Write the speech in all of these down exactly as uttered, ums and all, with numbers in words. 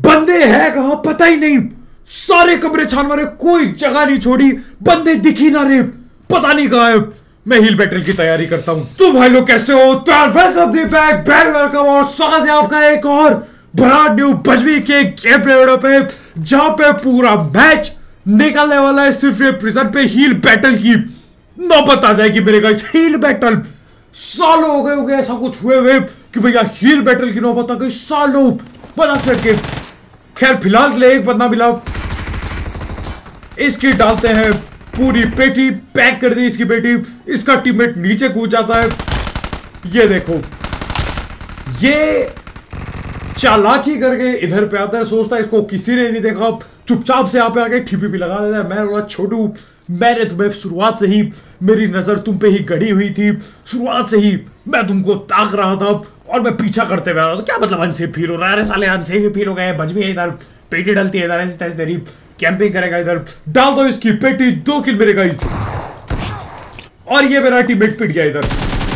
बंदे हैं कहां पता ही नहीं, सारे कमरे छान मारे, कोई जगह नहीं छोड़ी, बंदे दिख ही ना रहे, पता नहीं कहां है। मैं हील बैटल की तैयारी करता हूं। तो भाई लोग कैसे हो? Welcome the back back welcome और स्वागत है आपका एक और ब्रांड न्यू बजवी के गेम प्ले वीडियो पे, जहां पे पूरा मैच निकलने वाला है सिर्फ ये प्रिजन पे हील बैटल की नौबत आ जाएगी मेरे गाइस। हील बैटल सालों हो गए हो गए ऐसा कुछ हुए हुए कि भैया हील बैटल की नौबत आ गई, सालों पता चल के। खैर फिलहाल के लिए एक बंदा मिला, इसकी डालते हैं पूरी पेटी, पैक कर दी इसकी पेटी। इसका टीममेट नीचे कूद जाता है, ये देखो ये चालाकी करके इधर पे आता है, सोचता है इसको किसी ने नहीं देखा, चुपचाप से यहाँ पे आके ठीपी भी लगा देता है। मैं बोला छोटू, मैंने तुम्हें शुरुआत से ही, मेरी नजर तुम पे ही गड़ी हुई थी, शुरुआत से ही मैं तुमको ताक रहा था और मैं पीछा करते हुए। तो क्या मतलब अनसेफ फील हो रहा है? अरे साले अनसेफ फील हो गए, बजवी है इधर, पेटी डलती है इधर, ऐसी तैसी तेरी कैंपिंग करेगा इधर। डाल दो इसकी पेटी, दो किल मेरे गाइस। और ये मेरा टीममेट पिट गया इधर।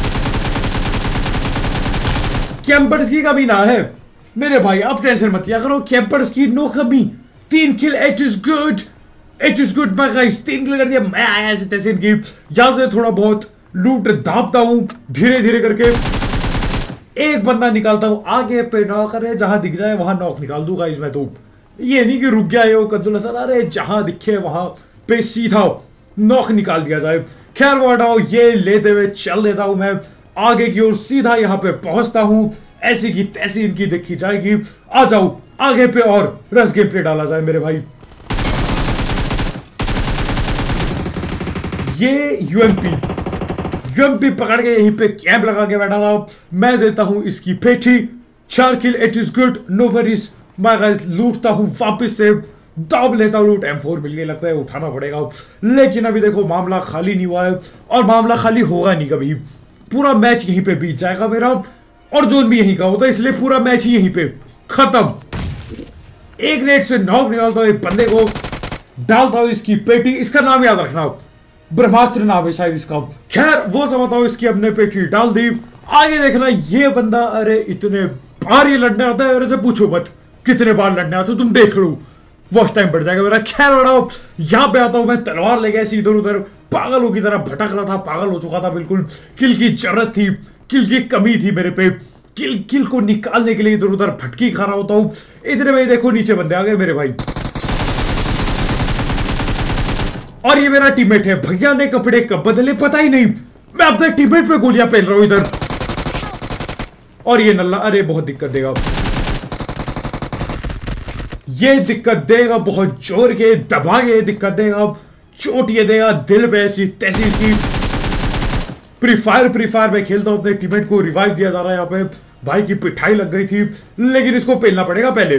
कैंपर्स की कमी ना है मेरे भाई, अब टेंशन मत लिया करो, कैंपर्स की नो कमी। तीन kill, it is good, it is good my guys. तीन किल कर दिया, मैं आया ऐसे तैसे इनकी। यहां से थोड़ा बहुत लूट दापता हूं धीरे धीरे करके, एक बंदा निकालता हूं आगे पे, नॉक करे जहां दिख जाए वहां नॉक निकाल दूंगा इसमें। तो ये नहीं कि रुक गया ये कद्दुल सर, अरे जहां दिखे वहां पे सीधा नॉक निकाल दिया जाए। खैर वो हटाओ, ये लेते हुए चल देता हूं मैं आगे की ओर, सीधा यहां पे पहुंचता हूं। ऐसी की तैसी इनकी देखी जाएगी, आ जाओ आगे पे और रस गेम प्ले डाला जाए मेरे भाई। ये यूएमपी यूएमपी पकड़ के यहीं पे कैंप लगा के बैठा था। मैं देता हूं इसकी पेटी, चार kill, it is good, no worries my guys. लूटता हूं वापस से, दाब लेता हूं लूट। एम फोर मिल गया, लगता है उठाना पड़ेगा, लेकिन अभी देखो मामला खाली नहीं हुआ है और मामला खाली होगा नहीं कभी। पूरा मैच यहीं पे बीत जाएगा मेरा, और जोन भी यहीं का होता है, इसलिए पूरा मैच ही यहीं पे खत्म। एक नेट से नॉक निकालता हूं एक बंदे को, डालता हूं इसकी पेटी। इसका नाम याद रखना, ब्रह्मास्त्र नाम है शायद इसका। खैर वो समझता हूं, इसकी अपने पेटी डाल दी। आगे देखना ये बंदा, अरे इतने बार ये लड़ने आता है, अरे पूछो मत कितने बार लड़ने आता, तुम देख लो, वॉच टाइम बढ़ जाएगा मेरा। खैर बढ़ाओ, यहां पे आता हूं मैं, तलवार लेके ऐसे इधर उधर पागलों की तरह भटक रहा था, पागल हो चुका था बिल्कुल। किल की जरूरत थी, किल की कमी थी मेरे पे, किल किल को निकालने के लिए इधर उधर भटकी खा रहा होता हूं। इधर में देखो नीचे बंदे आ गए मेरे भाई, और ये मेरा टीममेट है। भैया ने कपड़े कब बदले पता ही नहीं, मैं अपने टीममेट पे गोलियां पहन रहा हूं इधर। और ये नल्ला, अरे बहुत दिक्कत देगा, ये दिक्कत देगा बहुत जोर के, दबा के दिक्कत देगा, चोट ये देगा दिल पे ऐसी तैसी इसकी। प्री फायर प्री फायर में खेलता हूं, अपने टीममेट को रिवाइव दिया जा रहा है। यहाँ पे भाई की पिटाई लग गई थी, लेकिन इसको पेलना पड़ेगा पहले।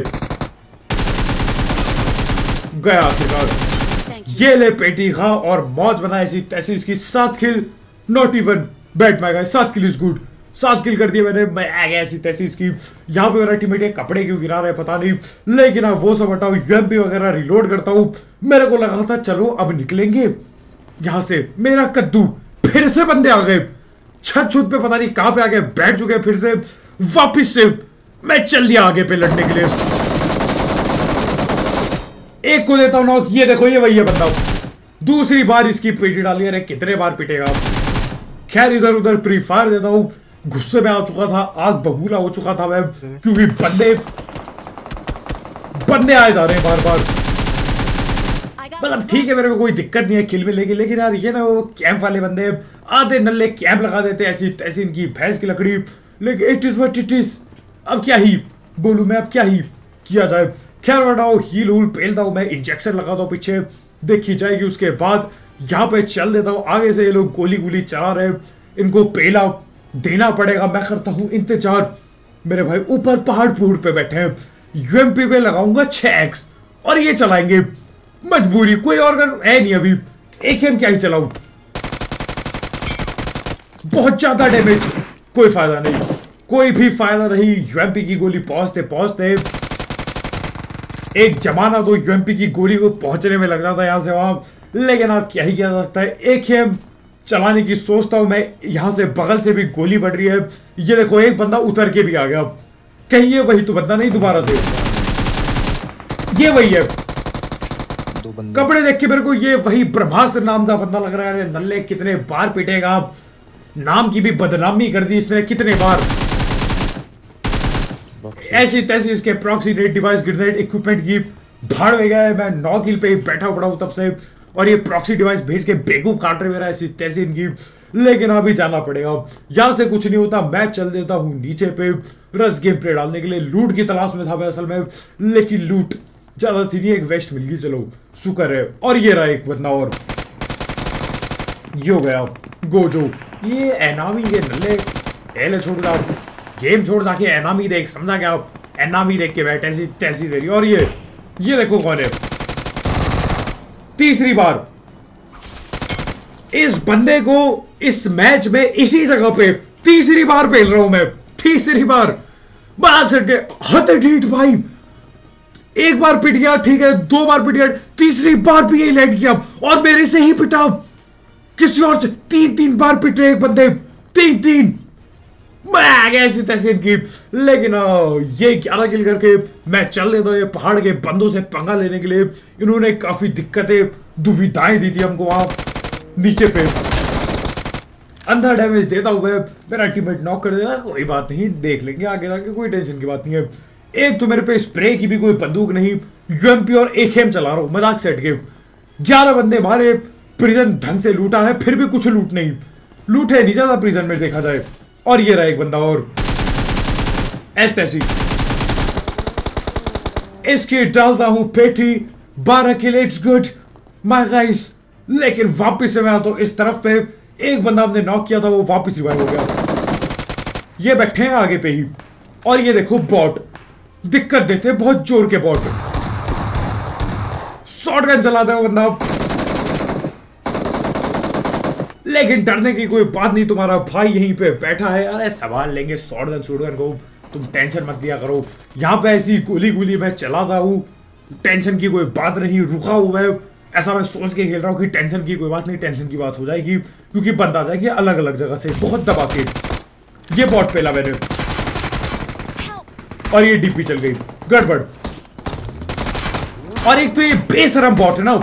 गया आखिरकार, ये ले पेटी खा और मौज बना ऐसी तैसी इसकी। सात kill, not even bad my guys, सात किल इज गुड, सात किल कर दिए मैंने, मैं आ गया ऐसी तैसी इसकी। यहाँ पे मेरा टीममेट ये कपड़े क्यों गिरा रहा है पता नहीं, लेकिन अब वो सब हटाओ, यूएमपी वगैरह रिलोड करता हूँ। मेरे को लगा था चलो अब निकलेंगे यहाँ से, मेरा कद्दू फिर से बंदे आ गए छत छुत पे, पता नहीं कहां पे आ गए, बैठ चुके फिर से। वापिस से मैं चल दिया आगे पे लड़ने के लिए। एक को देता हूं नॉक, ये देखो ये वही है बंदा, दूसरी बार इसकी पेटी डाली। अरे कितने बार पिटेगा। खैर इधर उधर प्री फायर देता हूं, गुस्से में आ चुका था, आग बबूला हो चुका था मैं, क्योंकि बंदे बंदे आए जा रहे हैं बार बार। मतलब ठीक है मेरे को कोई दिक्कत नहीं है किल मिलेगी, लेकिन यार ये ना वो कैंप वाले बंदे आधे नल्ले कैंप लगा देते ऐसी तैसी इनकी भैंस की लकड़ी। लेकिन it is what it is, अब क्या ही बोलूं मैं, अब क्या ही किया जाए। खैर बढ़ाओ, हील हूल पेलता हूं मैं, इंजेक्शन लगाता हूं पीछे, देखी जाएगी उसके बाद। यहाँ पे चल देता हूँ, आगे से ये लोग गोली गोली चला रहे, इनको पेला देना पड़ेगा। मैं करता हूँ इंतजार मेरे भाई, ऊपर पहाड़ पहाड़ पे बैठे हैं। यूएमपी पे लगाऊंगा छह एक्स और ये चलाएंगे, मजबूरी, कोई और गन है नहीं अभी, एक ही हम क्या ही चलाऊं। बहुत ज्यादा डैमेज, कोई फायदा नहीं, कोई भी फायदा नहीं। यूएमपी की गोली पहुंचते पहुंचते एक जमाना तो यूएमपी की गोली को पहुंचने में लग जाता यहां से वहां, लेकिन आप क्या ही किया जा सकता है। एक ही हम चलाने की सोचता हूं मैं, यहां से बगल से भी गोली बढ़ रही है। ये देखो एक बंदा उतर के भी आ गया, कहीं ये वही तो बंदा नहीं दोबारा से। ये वही है, दो बंदे कपड़े देख के मेरे को ये वही ब्रह्मास्त्र नाम का बंदा लग रहा है। नल्ले कितने बार पिटेगा, नाम की भी बदनामी कर दी इसने कितने बार। ऐसी तैसी इसके proxy net device grenade equipment की भाड़ में गया है। मैं नौ किल पे ही बैठा पड़ा हूं तब से, और ये प्रॉक्सी डिवाइस भेज के बेगू काट रहे मेरा ऐसी तैसी इनकी। लेकिन अभी जाना पड़ेगा, यहां से कुछ नहीं होता। मैं चल देता हूं नीचे पे रस गेम प्ले डालने के लिए। लूट की तलाश में था मैं असल में, लेकिन लूट ज्यादा थी नहीं, एक वेस्ट मिल गई, चलो शुक्र है। और ये रहा एक बंदा और, ये हो गया गोजो। ये एनामी के नल्ले पहले छोड़ दो, गेम छोड़ जाके एनामी देख, समझा क्या? एनामी देख के बैठे ऐसी तैसी देरी। और ये ये देखो कौन है, तीसरी बार इस बंदे को इस मैच में इसी जगह पे तीसरी बार पेल रहा हूं मैं, तीसरी बार। बात सके हद ढीठ भाई, एक बार पिट गया ठीक है, दो बार पिट गया, तीसरी बार भी यही लैंड किया और मेरे से ही पिटा, किसी और से तीन तीन बार पिट रहे एक बंदे, तीन तीन ऐसी तैसी इनकी। लेकिन ये ग्यारह किल करके मैं चल देता हूं। ये पहाड़ के बंदों से पंगा लेने के लिए इन्होंने काफी दिक्कतें दुविधाएं दी थी हमको वहां नीचे पे। अंधा डैमेज देता हुआ मेरा टीममेट नॉक कर देगा, कोई बात नहीं, देख लेंगे आगे जाके, कोई टेंशन की बात नहीं है। एक तो मेरे पे स्प्रे की भी कोई बंदूक नहीं, यूएमपी और एक एम चला रहा हूं मजाक सेट के। ग्यारह बंदे मारे, प्रिजन ढंग से लूटा है, फिर भी कुछ लूट नहीं, लूटे नहीं ज्यादा प्रिजन में देखा जाए। और ये रहा एक बंदा और, ऐस तैसी इसकी डालता हूं पेटी, बारह kill, it's good my guys. लेकिन वापस से मैं आता हूं इस तरफ पे, एक बंदा हमने नॉक किया था वो वापस रिवाइव हो गया। ये बैठे हैं आगे पे ही, और ये देखो बॉट दिक्कत देते हैं, बहुत जोर के बॉट। शॉटगन चलाता है वो बंदा, लेकिन डरने की कोई बात नहीं, तुम्हारा भाई यहीं पे बैठा है। अरे संभाल लेंगे शॉटगन शॉटगन को, तुम टेंशन मत लिया करो। यहाँ पे ऐसी गोली गोली मैं चलाता हूँ, टेंशन की कोई बात नहीं, रुका हुआ है। ऐसा मैं सोच के खेल रहा हूँ कि टेंशन की कोई बात नहीं, टेंशन की बात हो जाएगी क्योंकि बंदा आ जाएगी अलग अलग जगह से बहुत दबा के। ये बॉट पेला मैंने और ये डीपी चल गई, गड़बड़। और एक तो ये बेशरम बॉट है ना,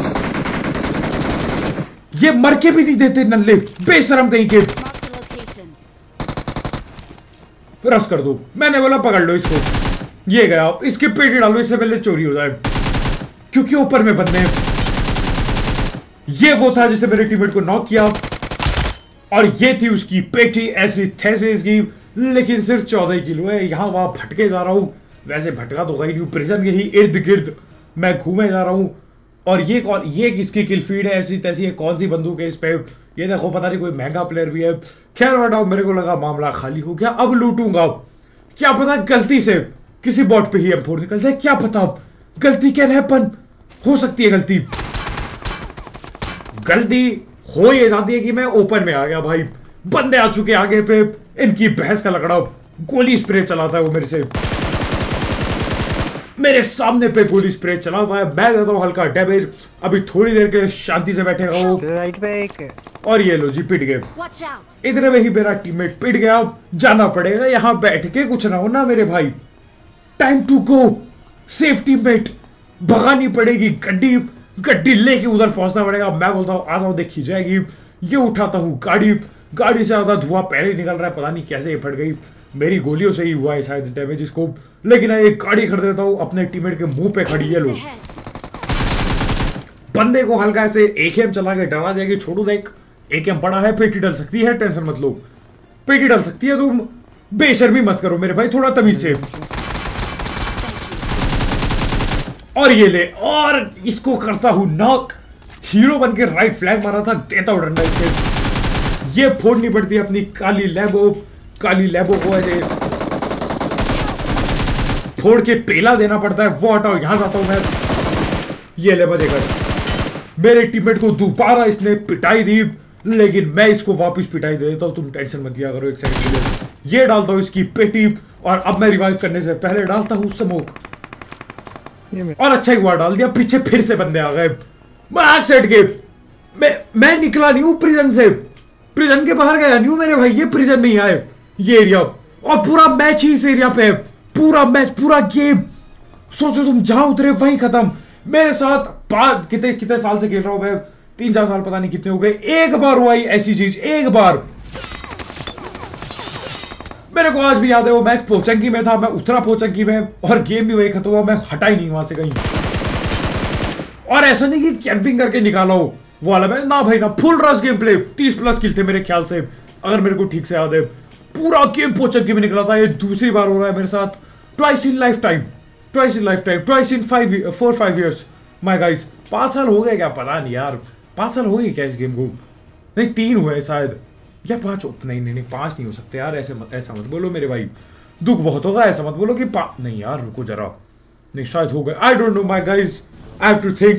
ये मर के भी नहीं देते नल्ले, बेशरम कहीं के। रस कर दो, मैंने बोला पकड़ लो इसको। ये गया, इसके पेटी डालो, इससे पहले चोरी हो जाए क्योंकि ऊपर में बंदे हैं। ये वो था जिसने मेरे टीममेट को नॉक किया और ये थी उसकी पेटी, ऐसी थैसे इसकी। लेकिन सिर्फ चौदह किलो है, यहां वहां भटके जा रहा हूं। वैसे भटका तो गई नहीं, प्रिजन के ही इर्द गिर्द मैं घूमे जा रहा हूं। और ये कौन, ये किसकी किल फीड है ऐसी तैसी है, कौन सी बंदूक है इस पे? ये देखो पता नहीं कोई महंगा प्लेयर भी है। खैर हटाओ, मेरे को लगा मामला खाली हो गया, अब लूटूंगा। क्या पता गलती से किसी बॉट पे ही एम फोर निकल जाए, क्या पता, गलती क्या है, पन हो सकती है गलती। गलती हो ये जाती है कि मैं ओपन में आ गया भाई, बंदे आ चुके आगे पे, इनकी बहस का लकड़ा, गोली स्प्रे चलाता है वो मेरे से, मेरे सामने पे गोली स्प्रे चलाता है, मैं देता हूं हल्का डैमेज। अभी थोड़ी देर के शांति से बैठेगा वो, राइट पे एक। और ये लो जी पिट गए, इधर में ही मेरा टीममेट पिट गया। जाना पड़ेगा, यहां बैठ के कुछ ना हो ना मेरे भाई, time to go, safe teammate, भगानी पड़ेगी गड्डी, गड्डी लेके उधर पहुंचना पड़ेगा। मैं बोलता हूँ आ जाओ, देखी जाएगी। ये उठाता हूँ गाड़ी, गाड़ी से ज्यादा धुआं पहले निकल रहा है, पता नहीं कैसे ये फट गई, मेरी गोलियों से ही हुआ है शायद डैमेज इसको। लेकिन एक गाड़ी खरीद देता हूँ अपने टीममेट के मुंह पे खड़ी है। लोग बंदे को हल्का से एक एम चला के डरा जाएगी, छोड़ू देख, एक एम बड़ा है, पेटी डल सकती है, टेंशन मत लो, पेटी डल सकती है, तुम बेशर्मी मत करो मेरे भाई, थोड़ा तमीज से। और ये ले, और इसको करता हूं नॉक, हीरो बन के राइट फ्लैग मारा था, देता हूं डंडा इसके। ये फोड़नी पड़ती है अपनी काली लैबो, काली लैबो को ऐसे फोड़ के पेला देना पड़ता है। वो हटाओ, यहां जाता हूं मैं, ये ले मजे कर। मेरे टीममेट को दोबारा इसने पिटाई दी, लेकिन मैं इसको वापस पिटाई दे देता हूं, तुम टेंशन मत लिया करो एक सेकंड के लिए। ये डालता हूं इसकी पेटी, और अब मैं रिवाइव करने से पहले डालता हूं स्मोक, और अच्छा ही हुआ डाल दिया, पीछे फिर से बंदे आ गए। मैं सेट के मैं मैं निकला नहीं हूं प्रिजन से, प्रिजन के बाहर गया नहीं हूं मेरे भाई, ये प्रिजन में ही आए ये एरिया, और पूरा मैच ही इस एरिया पे है, पूरा मैच, पूरा गेम सोचो तुम जहां उतरे वहीं खत्म। मेरे साथ पांच कितने कितने साल से खेल रहा हूं मैं, तीन चार साल पता नहीं कितने हो गए, एक बार हुआ ऐसी चीज, एक बार। मेरे को आज भी याद है वो मैच पोचंकी में था, मैं उतरा पोचंकी में और गेम भी वही खत्म हुआ, मैं हटा ही नहीं वहां से कहीं। और ऐसा नहीं कि कैंपिंग करके निकाला हो वो वाला मैच, ना भाई ना, फुल रश गेम प्ले, तीस प्लस किल थे मेरे ख्याल से, अगर मेरे को ठीक से याद है। पूरा गेम पोचंकी में निकला था। ये दूसरी बार हो रहा है मेरे साथ, twice in lifetime, twice in lifetime, twice in five four five years my guys. पांच साल हो गए क्या, पता नहीं यार, पांच साल हो गए क्या इस गेम को? नहीं तीन हुए शायद, या पांच हो, नहीं नहीं नहीं पांच नहीं हो सकते यार, ऐसे मत, ऐसा मत बोलो मेरे भाई, दुख बहुत होगा, ऐसा मत बोलो कि पा नहीं यार रुको जरा, नहीं शायद हो गए, I don't know my guys, I have to think.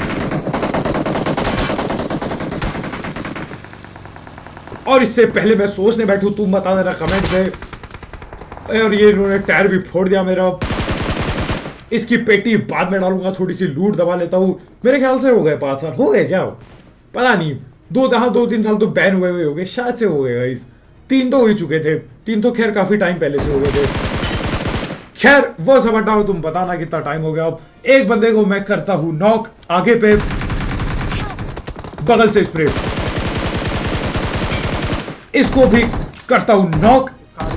और इससे पहले मैं सोचने बैठूं, तुम बता देना कमेंट में। और ये इन्होंने टायर भी फोड़ दिया मेरा, इसकी पेटी बाद में डालूंगा, थोड़ी सी लूट दबा लेता हूँ। मेरे ख्याल से हो गए पांच साल, हो गए क्या पता नहीं, दो हाँ दो तीन साल तो बैन हुए हुए हो गए शायद से, हो गए गाइस, तीन तो हो ही चुके थे, तीन तो खैर काफी टाइम पहले से हो गए थे। खैर वो सब हटाओ, तुम बताना कितना टाइम हो गया। अब एक बंदे को मैं करता हूं नॉक, आगे पे बगल से स्प्रे, इसको भी करता हूं नॉक,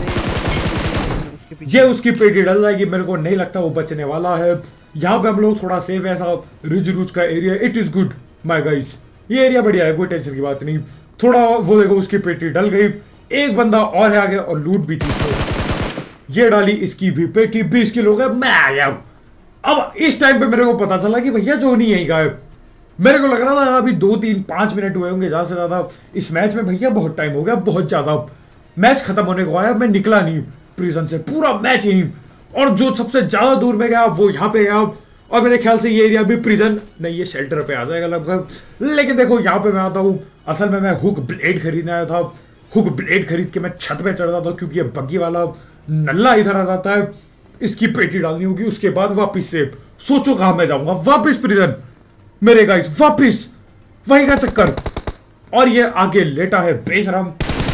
ये उसकी पेटी डल जाएगी, मेरे को नहीं लगता वो बचने वाला है। यहाँ पे हम लोग थोड़ा सेफ है, ऐसा रिज रूज का area, it is good my guys, ये एरिया बढ़िया है, कोई टेंशन की बात नहीं। थोड़ा वो देखो उसकी पेटी डल गई, एक बंदा और है आगे और लूट भी थी, ये डाली इसकी भी पेटी, बीस किलो गए, मैं आ गया। अब इस टाइम पे मेरे को पता चला कि भैया जो नहीं है गायब, मेरे को लग रहा था अभी दो तीन पांच मिनट हुए होंगे ज्यादा से ज्यादा इस मैच में, भैया बहुत टाइम हो गया, बहुत ज्यादा। मैच खत्म होने को आया, मैं निकला नहीं प्रिजन से, पूरा मैच यहीं, और जो सबसे ज्यादा दूर में गया वो यहाँ पे गया, और मेरे ख्याल से ये एरिया भी प्रिजन नहीं, ये शेल्टर पे आ जाएगा लगभग। लेकिन देखो यहाँ पे मैं आता हूँ, असल में मैं हुक ब्लेड खरीदने आया था, हुक ब्लेड खरीद के मैं छत पे चढ़ था, क्योंकि ये बग्गी वाला नल्ला इधर आ जाता है, इसकी पेटी डालनी होगी, उसके बाद वापिस से सोचो कहाँ मैं जाऊंगा, वापिस प्रिजन मेरे गाइस, वापिस वही का चक्कर। और ये आगे लेटा है बेशरम,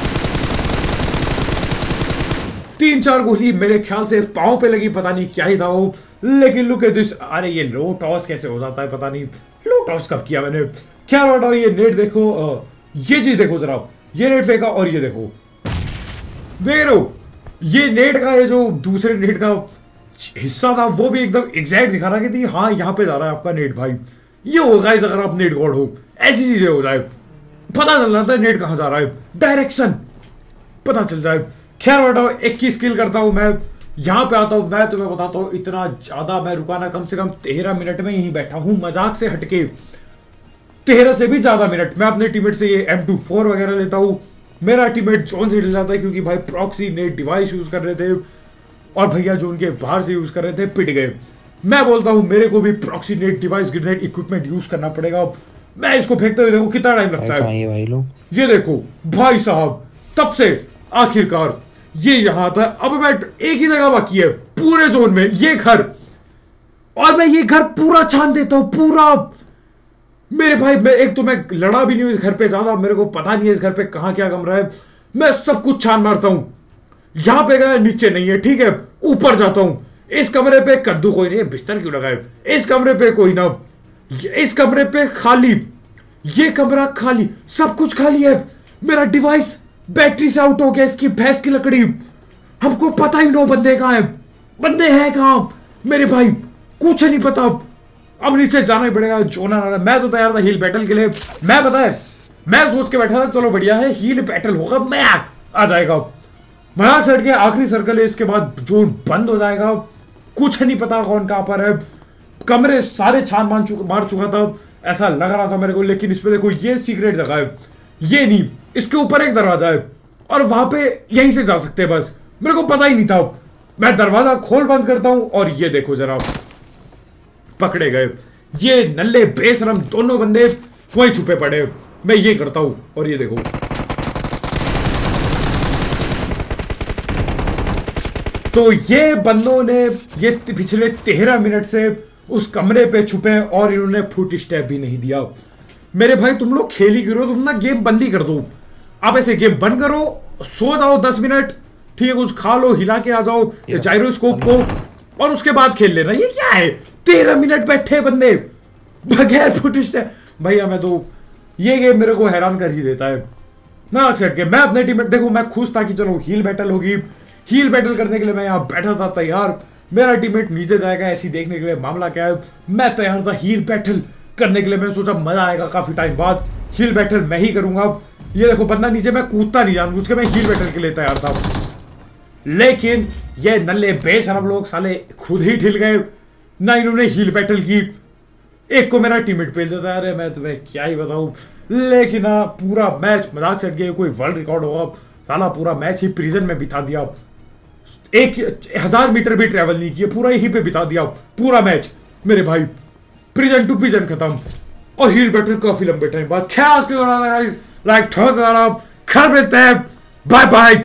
तीन चार गोली मेरे ख्याल से पांव पे लगी, पता नहीं क्या ही था वो, लेकिन लुक एट दिस, अरे ये लो टॉस कैसे हो जाता है पता नहीं, लो टॉस कब किया मैंने, क्या बताओ। ये नेट देखो, ये चीज देखो जरा, ये नेट फेंका और ये देखो, देख रहे हो ये नेट का, ये जो दूसरे नेट का हिस्सा था वो भी एकदम एग्जैक्ट दिखा रहा कि हाँ यहाँ पे जा रहा है आपका नेट भाई। ये हो गाइस, अगर आप नेट गॉड हो, ऐसी चीजें हो जाए, पता चल जाता है नेट कहां जा रहा है, डायरेक्शन पता चल जाए। खैर बताओ, एक की स्किल करता हूं मैं, यहां पे आता हूं, मैं तुम्हें बताता हूं, इतना ज्यादा मैं रुका ना, कम से कम तेरह मिनट में यहीं बैठा हूं, मजाक से हटके तेरह से भी ज्यादा मिनट। मैं अपने टीममेट से ये एम टू फोर वगैरह लेता हूं, मेरा टीममेट जोन से हिल जाता है, क्योंकि भाई प्रॉक्सी नेट डिवाइस यूज कर रहे थे, और भैया जो उनके बाहर से यूज कर रहे थे पिट गए। मैं बोलता हूं मेरे को भी proxy net device grenade equipment use करना पड़ेगा। मैं इसको फेंकते हुए देखो कितना टाइम लगता है, ये भाई लोग, ये देखो भाई साहब, तब से आखिरकार ये यहां था। अब मैं एक ही जगह बाकी है पूरे जोन में, ये घर, और मैं ये घर पूरा छान देता हूं पूरा। मेरे भाई मैं एक तो मैं लड़ा भी नहीं हूं इस घर पे ज्यादा, मेरे को पता नहीं है इस घर पे कहां क्या कमरा है, मैं सब कुछ छान मारता हूं। यहां पे गया नीचे नहीं है, ठीक है, ऊपर जाता हूं, इस कमरे पे कद्दू कोई नहीं है, बिस्तर क्यों लगाए, इस कमरे पे कोई ना, इस कमरे पे खाली, ये कमरा खाली, सब कुछ खाली है। मेरा डिवाइस बैटरी से आउट हो गया, इसकी भैंस की लकड़ी, हमको पता ही नहीं बंदे कहां है, बंदे हैं कहां मेरे भाई, कुछ नहीं पता। अब नीचे जाना ही पड़ेगा, जोना ना, मैं तो तैयार था हील बैटल के लिए, मैं पता है मैं सोच के बैठा था चलो बढ़िया है हील बैटल होगा, मैं आ जाएगा, मजाक से हटके आखिरी सर्कल है, इसके बाद जोन बंद हो जाएगा, कुछ नहीं पता कौन कहां पर है। कमरे सारे छान मार चुका मार चुका था, ऐसा लग रहा था मेरे को, लेकिन इसमें देखो ये सीक्रेट जगह है, ये नहीं, इसके ऊपर एक दरवाजा है और वहां पे यहीं से जा सकते हैं, बस मेरे को पता ही नहीं था। मैं दरवाजा खोल बंद करता हूं और ये देखो जरा, पकड़े गए ये नल्ले बेशरम दोनों बंदे, वहीं छुपे पड़े। मैं ये करता हूं और ये देखो, तो ये बंदों ने ये पिछले तेरह मिनट से उस कमरे पे छुपे और इन्होंने फुट स्टेप भी नहीं दिया। मेरे भाई तुम लोग खेल ही करो, तुम ना गेम बंद ही कर दो, आप ऐसे गेम बंद करो, सो जाओ दस मिनट, ठीक है, कुछ खा लो, हिला के आ जाओ जाइरोस्कोप को, और उसके बाद खेल लेना। ये क्या है, तेरह मिनट बैठे बंदे बगैर फुटेज ने। भैया मैं तो ये गेम मेरे को हैरान कर ही देता है ना। सेट के मैं अपने टीम में देखो, मैं खुश था कि चलो हील बैटल होगी, हील बैटल करने के लिए मैं यहाँ बैठा था तैयार। मेरा टीममेट नीचे जाएगा ऐसी देखने के लिए, मामला क्या है, मैं तैयार था हील बैटल करने के लिए। मैं सोचा मजा आएगा काफी टाइम बाद, हील बैटल मैं ही करूंगा। ये देखो बंदा नीचे, मैं कूदता नहीं जानबूझ के, मैं हील बैटल के लिए तैयार था। लेकिन ये नल्ले बेशरम लोग साले खुद ही ठिल गए ना, इन्होंने हील बैटल की। एक को मेरा टीममेट पेल देता है, अरे मैं तुम्हें क्या ही बताऊं। लेकिन ना पूरा मैच मजाक चढ़ गया, कोई वर्ल्ड रिकॉर्ड होगा, साला पूरा मैच ही प्रिजन में बिता दिया। एक हजार मीटर भी ट्रेवल नहीं किया, पूरा यहीं पे बिता दिया पूरा मैच मेरे भाई। प्रिजन टू प्रिजन खत्म और हील बैटल काफी लंबे टाइम बाद। ख्याल लाइक ठोस, खैर मिलते हैं, बाय बाय।